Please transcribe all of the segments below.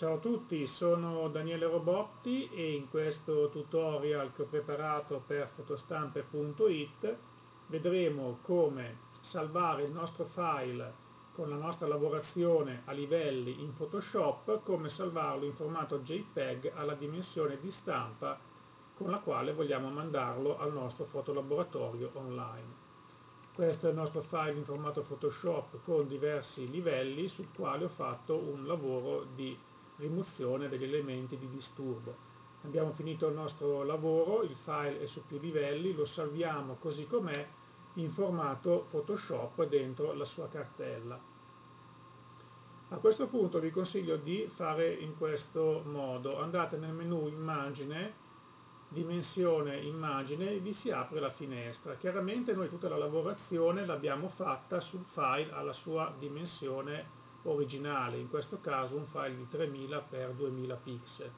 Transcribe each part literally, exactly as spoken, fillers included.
Ciao a tutti, sono Daniele Robotti e in questo tutorial che ho preparato per fotostampe punto it vedremo come salvare il nostro file con la nostra lavorazione a livelli in Photoshop, come salvarlo in formato JPEG alla dimensione di stampa con la quale vogliamo mandarlo al nostro fotolaboratorio online. Questo è il nostro file in formato Photoshop con diversi livelli sul quale ho fatto un lavoro di rimozione degli elementi di disturbo. Abbiamo finito il nostro lavoro, il file è su più livelli, lo salviamo così com'è in formato Photoshop dentro la sua cartella. A questo punto vi consiglio di fare in questo modo: andate nel menu immagine, dimensione immagine, e vi si apre la finestra. Chiaramente noi tutta la lavorazione l'abbiamo fatta sul file alla sua dimensione originale, in questo caso un file di tremila per duemila pixel.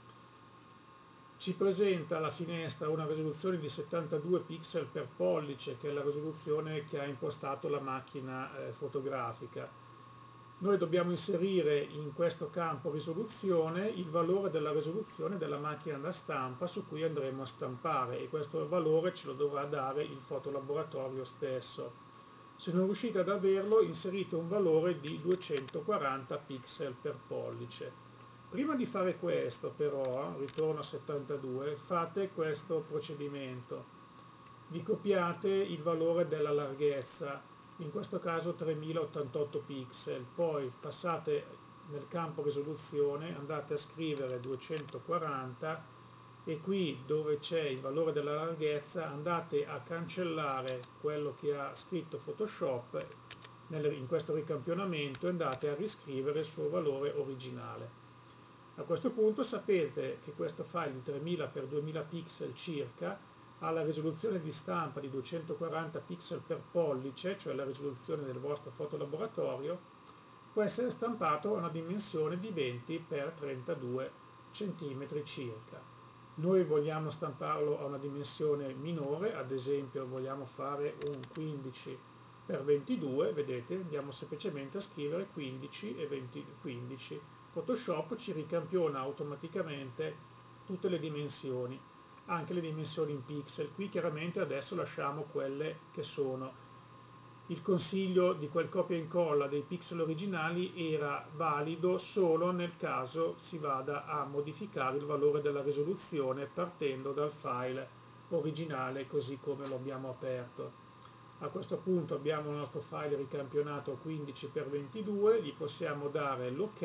Ci presenta la finestra una risoluzione di settantadue pixel per pollice, che è la risoluzione che ha impostato la macchina eh, fotografica. Noi dobbiamo inserire in questo campo risoluzione il valore della risoluzione della macchina da stampa su cui andremo a stampare, e questo valore ce lo dovrà dare il fotolaboratorio stesso. Se non riuscite ad averlo, inserite un valore di duecentoquaranta pixel per pollice. Prima di fare questo però, ritorno a settantadue, fate questo procedimento: vi copiate il valore della larghezza, in questo caso tremilaottantotto pixel, poi passate nel campo risoluzione, andate a scrivere duecentoquaranta e qui dove c'è il valore della larghezza andate a cancellare quello che ha scritto Photoshop in questo ricampionamento e andate a riscrivere il suo valore originale. A questo punto sapete che questo file di tremila per duemila pixel circa ha la risoluzione di stampa di duecentoquaranta pixel per pollice, cioè la risoluzione del vostro fotolaboratorio, può essere stampato a una dimensione di venti per trentadue centimetri circa. Noi vogliamo stamparlo a una dimensione minore, ad esempio vogliamo fare un quindici per ventidue, vedete, andiamo semplicemente a scrivere quindici e venti, quindici. Photoshop ci ricampiona automaticamente tutte le dimensioni, anche le dimensioni in pixel. Qui chiaramente adesso lasciamo quelle che sono. Il consiglio di quel copia e incolla dei pixel originali era valido solo nel caso si vada a modificare il valore della risoluzione partendo dal file originale così come lo abbiamo aperto. A questo punto abbiamo il nostro file ricampionato quindici per ventidue, gli possiamo dare l'ok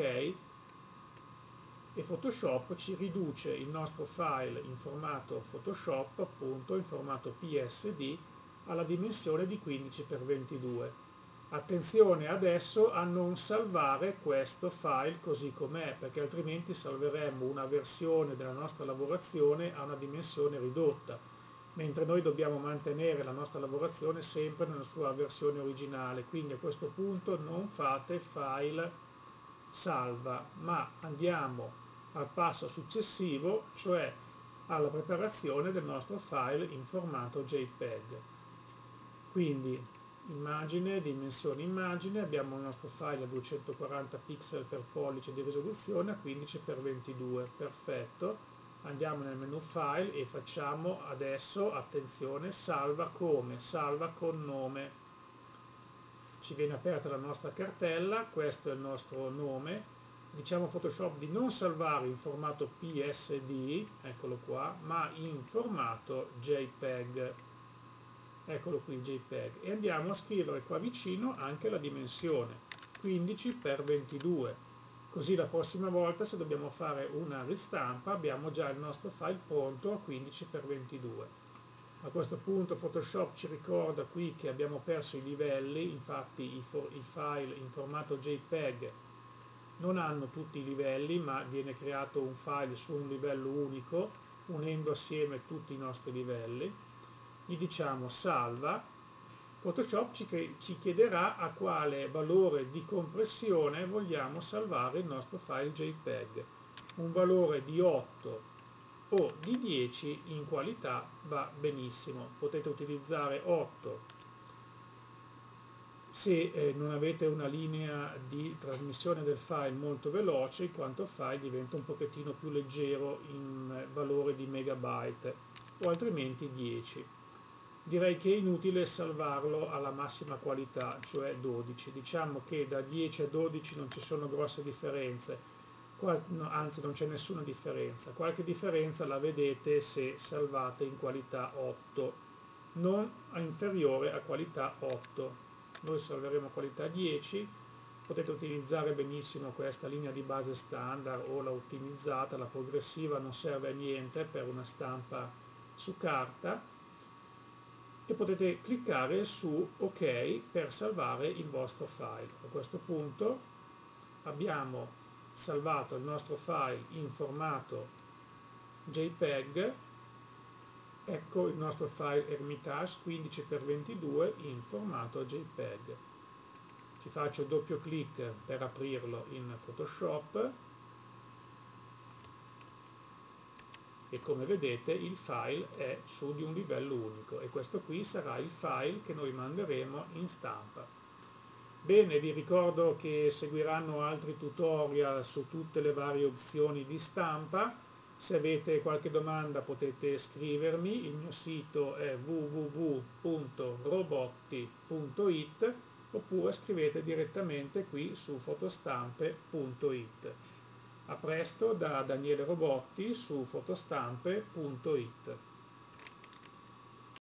e Photoshop ci riduce il nostro file in formato Photoshop, appunto in formato P S D, alla dimensione di quindici per ventidue. Attenzione adesso a non salvare questo file così com'è, perché altrimenti salveremmo una versione della nostra lavorazione a una dimensione ridotta, mentre noi dobbiamo mantenere la nostra lavorazione sempre nella sua versione originale. Quindi a questo punto non fate file salva, ma andiamo al passo successivo, cioè alla preparazione del nostro file in formato JPEG. Quindi immagine, dimensione immagine, abbiamo il nostro file a duecentoquaranta pixel per pollice di risoluzione a quindici per ventidue, perfetto. Andiamo nel menu file e facciamo adesso, attenzione, salva come? Salva con nome. Ci viene aperta la nostra cartella, questo è il nostro nome. Diciamo a Photoshop di non salvare in formato P S D, eccolo qua, ma in formato JPEG. Eccolo qui, JPEG, e andiamo a scrivere qua vicino anche la dimensione, quindici per ventidue, così la prossima volta se dobbiamo fare una ristampa abbiamo già il nostro file pronto a quindici per ventidue. A questo punto Photoshop ci ricorda qui che abbiamo perso i livelli, infatti i, i file in formato JPEG non hanno tutti i livelli, ma viene creato un file su un livello unico unendo assieme tutti i nostri livelli. Gli diciamo salva. Photoshop ci, ci chiederà a quale valore di compressione vogliamo salvare il nostro file JPEG. Un valore di otto o di dieci in qualità va benissimo, potete utilizzare otto se eh, non avete una linea di trasmissione del file molto veloce, in quanto il file diventa un pochettino più leggero in eh, valore di megabyte, o altrimenti dieci. Direi che è inutile salvarlo alla massima qualità, cioè dodici. Diciamo che da dieci a dodici non ci sono grosse differenze, Qual- no, anzi non c'è nessuna differenza. Qualche differenza la vedete se salvate in qualità otto, non inferiore a qualità otto. Noi salveremo qualità dieci, potete utilizzare benissimo questa linea di base standard o la ottimizzata, la progressiva non serve a niente per una stampa su carta, e potete cliccare su ok per salvare il vostro file. A questo punto abbiamo salvato il nostro file in formato JPEG. Ecco il nostro file Hermitage quindici per ventidue in formato JPEG. Ci faccio doppio clic per aprirlo in Photoshop e come vedete il file è su di un livello unico e questo qui sarà il file che noi manderemo in stampa. Bene, vi ricordo che seguiranno altri tutorial su tutte le varie opzioni di stampa. Se avete qualche domanda potete scrivermi, il mio sito è w w w punto robotti punto it oppure scrivete direttamente qui su fotostampe punto it. A presto da Daniele Robotti su fotostampe punto it.